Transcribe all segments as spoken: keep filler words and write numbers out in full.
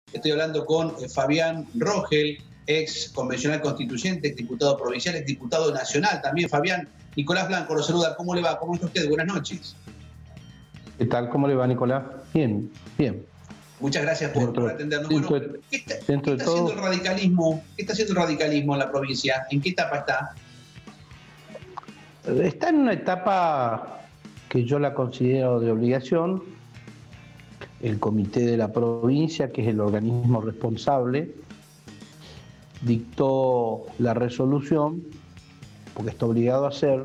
Estoy hablando con eh, Fabián Rogel, ex convencional constituyente, ex diputado provincial, ex diputado nacional también. Fabián, Nicolás Blanco lo saluda. ¿Cómo le va? ¿Cómo está usted? Buenas noches. ¿Qué tal? ¿Cómo le va, Nicolás? Bien, bien. Muchas gracias por, dentro, por atendernos. Dentro, bueno, ¿qué está, dentro ¿qué está de haciendo todo, el radicalismo? ¿Qué está haciendo el radicalismo en la provincia? ¿En qué etapa está? Está en una etapa que yo la considero de obligación. El comité de la provincia, que es el organismo responsable, dictó la resolución, porque está obligado a, hacer,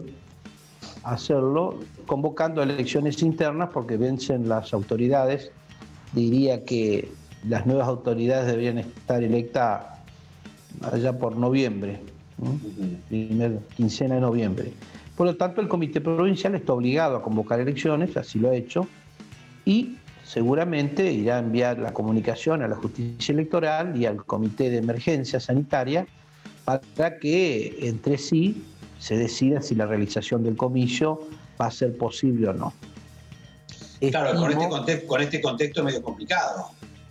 a hacerlo, convocando elecciones internas porque vencen las autoridades. Diría que las nuevas autoridades deberían estar electas allá por noviembre, ¿no? Primera quincena de noviembre. Por lo tanto, el comité provincial está obligado a convocar elecciones, así lo ha hecho, y seguramente irá a enviar la comunicación a la justicia electoral y al comité de emergencia sanitaria para que entre sí se decida si la realización del comicio va a ser posible o no. Claro, Estimo, con, este contexto, con este contexto medio complicado.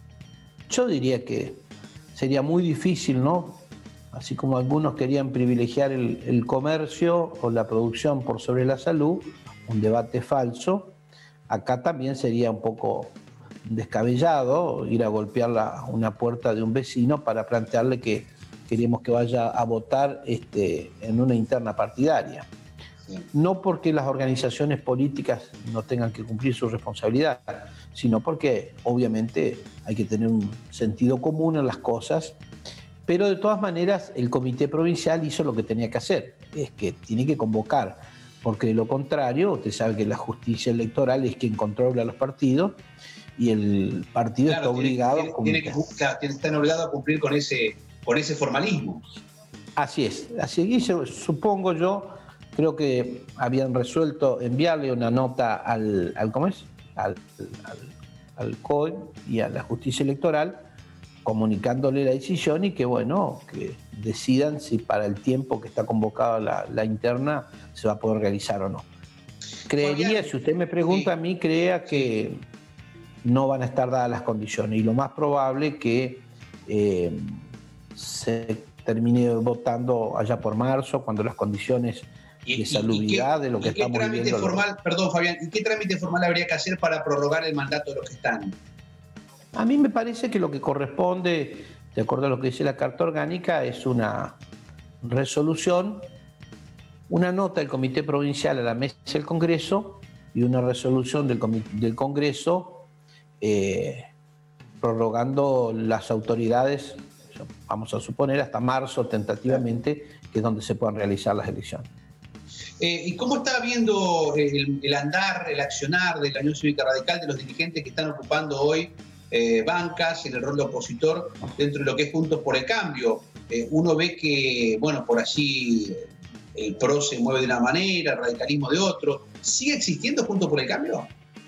Yo diría que sería muy difícil, ¿no? Así como algunos querían privilegiar el, el comercio o la producción por sobre la salud, un debate falso. Acá también sería un poco descabellado ir a golpear la, una puerta de un vecino para plantearle que queremos que vaya a votar este, en una interna partidaria. Sí. No porque las organizaciones políticas no tengan que cumplir su responsabilidad, sino porque obviamente hay que tener un sentido común en las cosas, pero de todas maneras el comité provincial hizo lo que tenía que hacer, es que tiene que convocar, porque de lo contrario, usted sabe que la justicia electoral es quien controla los partidos y el partido claro, está obligado tiene, tiene, tiene que, claro, están obligados a cumplir con ese, con ese formalismo. Así es, así es, supongo yo, creo que habían resuelto enviarle una nota al, al ¿cómo es? Al, al, al C O E y a la justicia electoral comunicándole la decisión y que bueno, que decidan si para el tiempo que está convocada la, la interna se va a poder realizar o no. Creería, si usted me pregunta sí. a mí, crea que no van a estar dadas las condiciones y lo más probable que eh, se termine votando allá por marzo, cuando las condiciones y, de salubridad de lo que estamos viviendo. Formal, perdón, Fabián, ¿y qué trámite formal habría que hacer para prorrogar el mandato de los que están? A mí me parece que lo que corresponde, de acuerdo a lo que dice la Carta Orgánica, es una resolución, una nota del Comité Provincial a la mesa del Congreso y una resolución del, del Congreso eh, prorrogando las autoridades, vamos a suponer, hasta marzo tentativamente, que es donde se puedan realizar las elecciones. Eh, ¿Y cómo está viendo el, el andar, el accionar de la Unión Cívica Radical, de los dirigentes que están ocupando hoy Eh, bancas en el rol de opositor dentro de lo que es Juntos por el Cambio? Eh, uno ve que, bueno, por allí el P R O se mueve de una manera, el radicalismo de otro. ¿Sigue existiendo Juntos por el Cambio?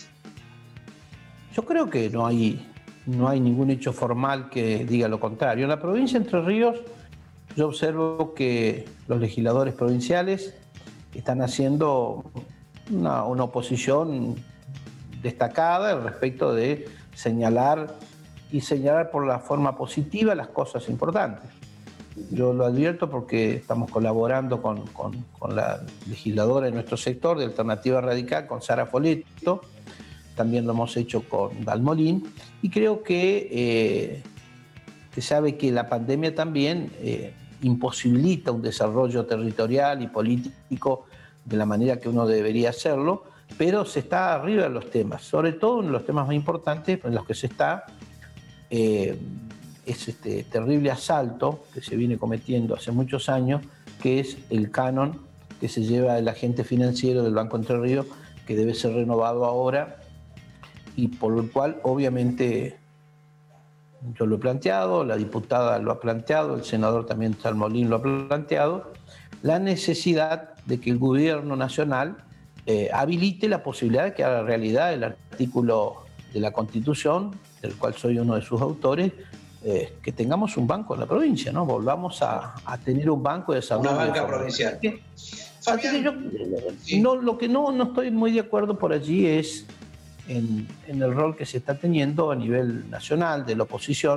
Yo creo que no hay, no hay ningún hecho formal que diga lo contrario. En la provincia de Entre Ríos yo observo que los legisladores provinciales están haciendo una, una oposición destacada respecto de señalar y señalar por la forma positiva las cosas importantes. Yo lo advierto porque estamos colaborando con, con, con la legisladora de nuestro sector de Alternativa Radical, con Sara Foleto, también lo hemos hecho con Dalmolín, y creo que eh, se sabe que la pandemia también eh, imposibilita un desarrollo territorial y político de la manera que uno debería hacerlo, pero se está arriba de los temas, sobre todo en los temas más importantes en los que se está, eh, es este terrible asalto que se viene cometiendo hace muchos años, que es el canon que se lleva el agente financiero del Banco Entre Ríos, que debe ser renovado ahora, y por lo cual obviamente yo lo he planteado, la diputada lo ha planteado, el senador también Dalmolín lo ha planteado, la necesidad de que el gobierno nacional Eh, habilite la posibilidad de que haga realidad el artículo de la Constitución, del cual soy uno de sus autores, eh, que tengamos un banco en la provincia, ¿no? Volvamos a, a tener un banco de desarrollo. Una banca provincial. Fabián, yo, no, lo que no, no estoy muy de acuerdo por allí es en, en el rol que se está teniendo a nivel nacional de la oposición.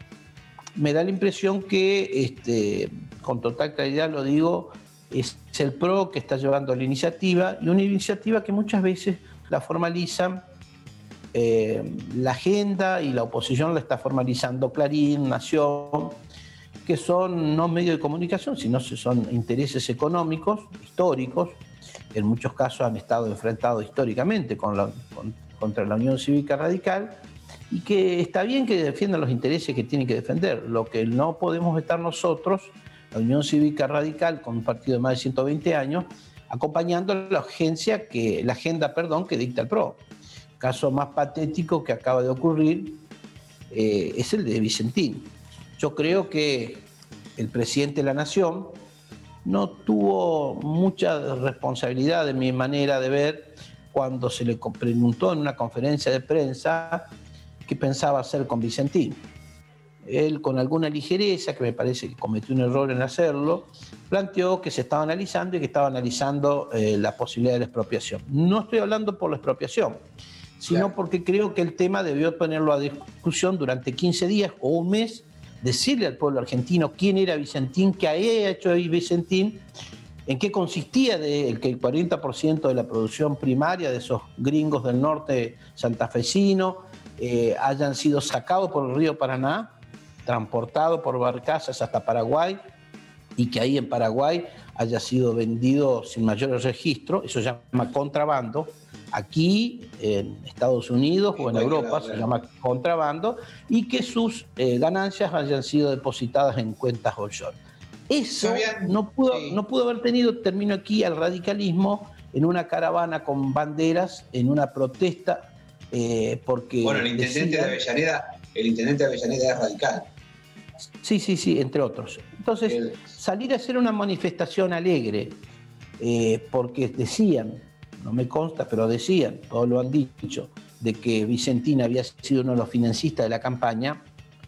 Me da la impresión que, este, con total claridad lo digo, es el P R O que está llevando la iniciativa, y una iniciativa que muchas veces la formalizan, eh, la agenda, y la oposición la está formalizando Clarín, Nación, que son no medios de comunicación, sino son intereses económicos, históricos, que en muchos casos han estado enfrentados históricamente con la, con, contra la Unión Cívica Radical, y que está bien que defiendan los intereses que tienen que defender. Lo que no podemos estar nosotros, la Unión Cívica Radical, con un partido de más de ciento veinte años, acompañando la agencia que, la agenda perdón, que dicta el P R O. El caso más patético que acaba de ocurrir eh, es el de Vicentín. Yo creo que el presidente de la Nación no tuvo mucha responsabilidad, de mi manera de ver, cuando se le preguntó en una conferencia de prensa qué pensaba hacer con Vicentín. Él, con alguna ligereza, que me parece que cometió un error en hacerlo, planteó que se estaba analizando y que estaba analizando eh, la posibilidad de la expropiación. No estoy hablando por la expropiación, sino claro, porque creo que el tema debió ponerlo a discusión durante quince días o un mes, decirle al pueblo argentino quién era Vicentín, qué había hecho Vicentín, en qué consistía de el que el cuarenta por ciento de la producción primaria de esos gringos del norte santafesino eh, hayan sido sacados por el río Paraná, transportados por barcazas hasta Paraguay, y que ahí en Paraguay haya sido vendido sin mayores registros. Eso se llama contrabando. Aquí en Estados Unidos o en Europa se llama contrabando, y que sus eh, ganancias hayan sido depositadas en cuentas offshore. Eso no pudo, sí. no pudo haber tenido, termino aquí, al radicalismo en una caravana con banderas, en una protesta, eh, porque... Bueno, el intendente decían, de Avellaneda, el intendente de Avellaneda es radical. Sí, sí, sí, entre otros. Entonces, el... salir a hacer una manifestación alegre, eh, porque decían, no me consta, pero decían, todos lo han dicho, de que Vicentín había sido uno de los financistas de la campaña,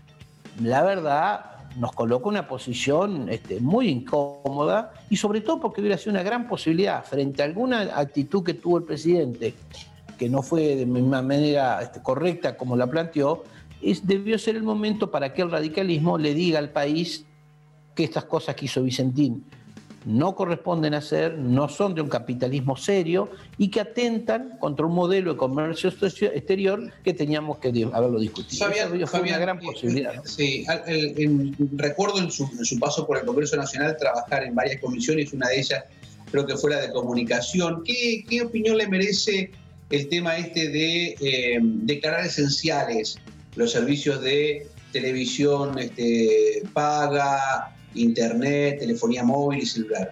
la verdad nos coloca una posición este, muy incómoda, y sobre todo porque hubiera sido una gran posibilidad, frente a alguna actitud que tuvo el presidente, que no fue de misma manera este, correcta como la planteó, es, debió ser el momento para que el radicalismo le diga al país que estas cosas que hizo Vicentín no corresponden a ser, no son de un capitalismo serio, y que atentan contra un modelo de comercio exterior que teníamos que haberlo discutido. Fabián, Eso fue Fabián, una gran posibilidad, ¿no? Sí, el, el, recuerdo en su, en su paso por el Congreso Nacional trabajar en varias comisiones, una de ellas creo que fue la de comunicación. ¿Qué, qué opinión le merece el tema este de eh, declarar esenciales los servicios de televisión este, paga, internet, telefonía móvil y celular?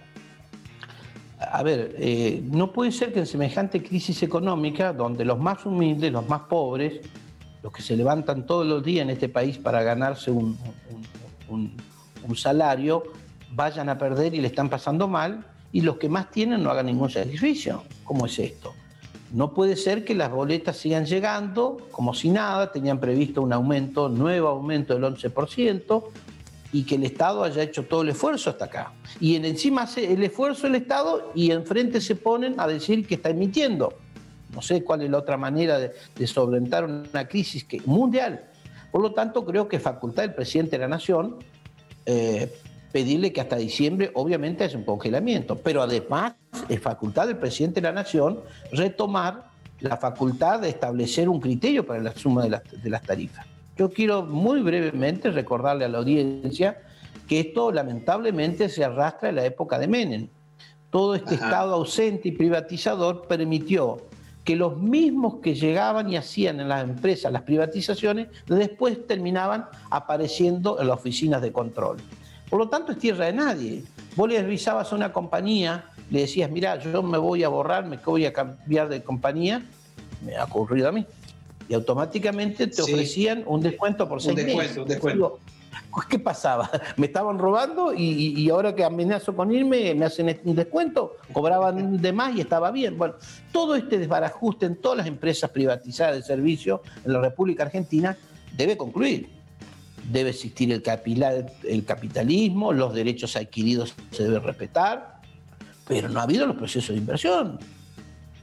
A ver, eh, no puede ser que en semejante crisis económica, donde los más humildes, los más pobres, los que se levantan todos los días en este país para ganarse un, un, un, un salario, vayan a perder y le están pasando mal, y los que más tienen no hagan ningún sacrificio. ¿Cómo es esto? No puede ser que las boletas sigan llegando como si nada. Tenían previsto un aumento, nuevo aumento del once por ciento, y que el Estado haya hecho todo el esfuerzo hasta acá. Y en encima hace el esfuerzo el Estado, y enfrente se ponen a decir que está emitiendo. No sé cuál es la otra manera de, de solventar una crisis que, mundial. Por lo tanto, creo que es facultad del presidente de la Nación eh, pedirle que hasta diciembre, obviamente, haya un congelamiento. Pero además es facultad del presidente de la Nación retomar la facultad de establecer un criterio para la suma de las, de las tarifas. Yo quiero muy brevemente recordarle a la audiencia que esto lamentablemente se arrastra en la época de Menem. Todo este Ajá. Estado ausente y privatizador permitió que los mismos que llegaban y hacían en las empresas las privatizaciones, después terminaban apareciendo en las oficinas de control. Por lo tanto, es tierra de nadie. Vos le avisabas a una compañía, le decías, mirá, yo me voy a borrar, me voy a cambiar de compañía, me ha ocurrido a mí. Y automáticamente te sí. ofrecían un descuento por seis un descuento, meses. Un descuento. ¿Qué pasaba? Me estaban robando y, y ahora que amenazo con irme me hacen un descuento, cobraban de más y estaba bien. Bueno, todo este desbarajuste en todas las empresas privatizadas de servicio en la República Argentina debe concluir. Debe existir el, capital, el capitalismo, los derechos adquiridos se deben respetar, pero no ha habido los procesos de inversión.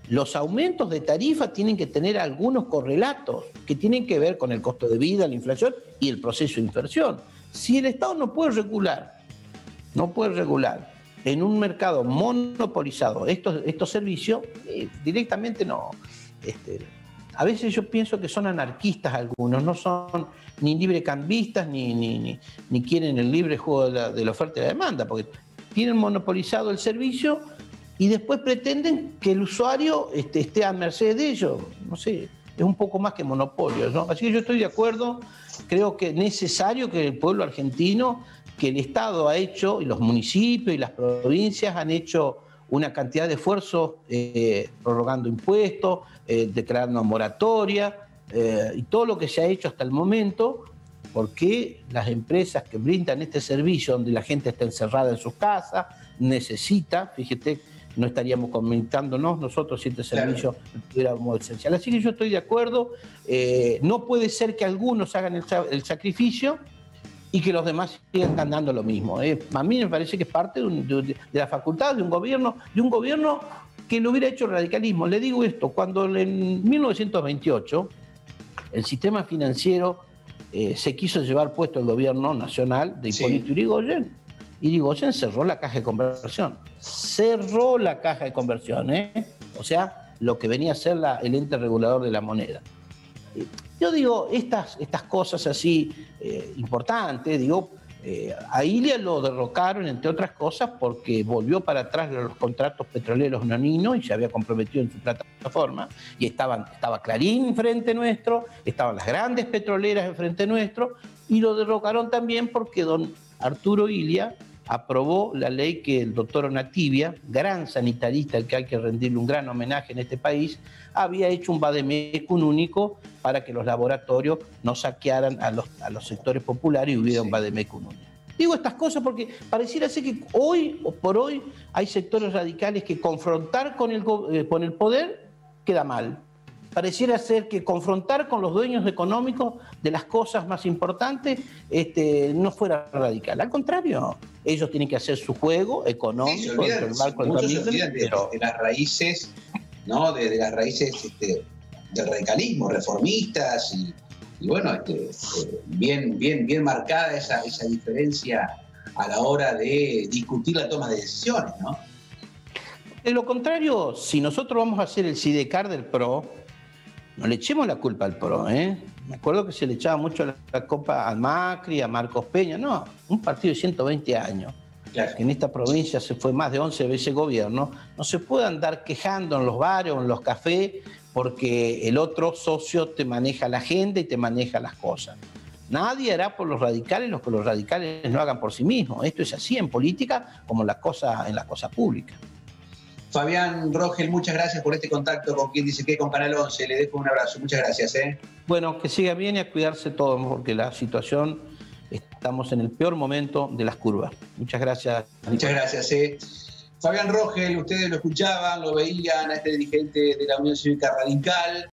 los aumentos de tarifa tienen que tener algunos correlatos que tienen que ver con el costo de vida, la inflación y el proceso de inversión. Si el Estado no puede regular, no puede regular en un mercado monopolizado estos, estos servicios, eh, directamente no. Este, a veces yo pienso que son anarquistas algunos, no son ni librecambistas ni, ni, ni, ni quieren el libre juego de la, de la oferta y la demanda, porque tienen monopolizado el servicio y después pretenden que el usuario este, esté a merced de ellos. No sé, es un poco más que monopolio, ¿no? Así que yo estoy de acuerdo, creo que es necesario que el pueblo argentino, que el Estado ha hecho, y los municipios y las provincias han hecho una cantidad de esfuerzos eh, prorrogando impuestos, eh, declarando moratoria, eh, y todo lo que se ha hecho hasta el momento, porque las empresas que brindan este servicio, donde la gente está encerrada en sus casas, necesita, fíjate, no estaríamos comentándonos nosotros si este servicio tuviéramos esencial. Así que yo estoy de acuerdo, eh, no puede ser que algunos hagan el, el sacrificio y que los demás sigan ganando lo mismo. Eh. A mí me parece que es parte de, un, de, de la facultad de un gobierno, de un gobierno que lo hubiera hecho el radicalismo. Le digo esto, cuando en mil novecientos veintiocho el sistema financiero eh, se quiso llevar puesto el gobierno nacional de Hipólito sí. Yrigoyen, Yrigoyen cerró la caja de conversión. Cerró la caja de conversión, ¿eh? O sea, lo que venía a ser la, el ente regulador de la moneda. Yo digo, estas, estas cosas así eh, importantes, digo, eh, a Ilia lo derrocaron, entre otras cosas, porque volvió para atrás de los contratos petroleros noninos y se había comprometido en su plataforma, y estaban, estaba Clarín enfrente nuestro, estaban las grandes petroleras enfrente nuestro, y lo derrocaron también porque don Arturo Ilia aprobó la ley que el doctor Onativia, gran sanitarista al que hay que rendirle un gran homenaje en este país, había hecho un vademecum único para que los laboratorios no saquearan a los, a los sectores populares y hubiera sí. un vademecum único. Digo estas cosas porque pareciera ser que hoy o por hoy hay sectores radicales que confrontar con el, eh, con el poder queda mal. Pareciera ser que confrontar con los dueños económicos de las cosas más importantes este, no fuera radical. Al contrario, ellos tienen que hacer su juego económico. Sí, se olvidan, muchos se olvidan de, pero... de las raíces, ¿no? de, de las raíces este, del radicalismo, reformistas y, y bueno, este, eh, bien, bien, bien marcada esa, esa diferencia a la hora de discutir la toma de decisiones, ¿no? De lo contrario, si nosotros vamos a hacer el Sidecar del P R O, no le echemos la culpa al P R O, ¿eh? Me acuerdo que se le echaba mucho la, la culpa a Macri, a Marcos Peña. No, un partido de ciento veinte años, claro. que en esta provincia se fue más de once veces gobierno, no se puede andar quejando en los bares o en los cafés porque el otro socio te maneja la agenda y te maneja las cosas. Nadie hará por los radicales lo que los radicales no hagan por sí mismos. Esto es así en política como en la cosa, en la cosa pública. Fabián Rogel, muchas gracias por este contacto con Quien Dice Qué, con Canal once. Le dejo un abrazo. Muchas gracias. ¿eh? Bueno, que siga bien y a cuidarse todos, porque la situación, estamos en el peor momento de las curvas. Muchas gracias. Muchas gracias. ¿eh? Fabián Rogel, ustedes lo escuchaban, lo veían a este dirigente de la Unión Cívica Radical.